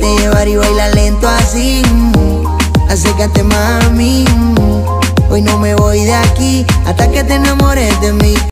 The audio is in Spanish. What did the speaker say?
Déjate llevar y baila lento así. Acércate, mami. Hoy no me voy de aquí hasta que te enamores de mí.